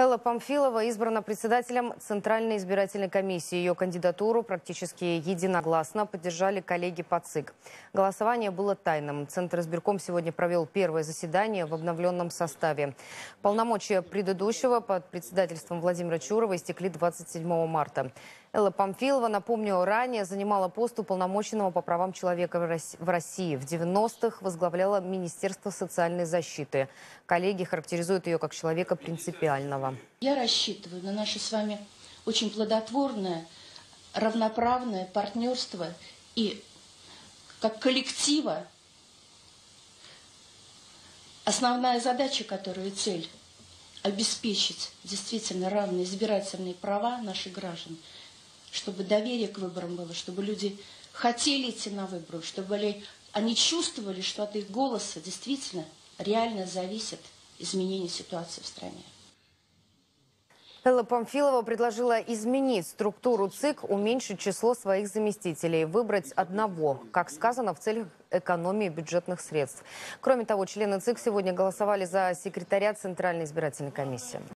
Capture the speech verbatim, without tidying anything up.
Элла Памфилова избрана председателем Центральной избирательной комиссии. Ее кандидатуру практически единогласно поддержали коллеги по ЦИК. Голосование было тайным. Центр избирком сегодня провел первое заседание в обновленном составе. Полномочия предыдущего под председательством Владимира Чурова истекли двадцать седьмого марта. Элла Памфилова, напомню, ранее занимала пост уполномоченного по правам человека в России. В девяностых возглавляла Министерство социальной защиты. Коллеги характеризуют ее как человека принципиального. Я рассчитываю на наше с вами очень плодотворное, равноправное партнерство и как коллектива основная задача, которую цель обеспечить действительно равные избирательные права наших граждан, чтобы доверие к выборам было, чтобы люди хотели идти на выборы, чтобы они чувствовали, что от их голоса действительно реально зависит изменение ситуации в стране. Элла Памфилова предложила изменить структуру ЦИК, уменьшить число своих заместителей, выбрать одного, как сказано, в целях экономии бюджетных средств. Кроме того, члены ЦИК сегодня голосовали за секретаря Центральной избирательной комиссии.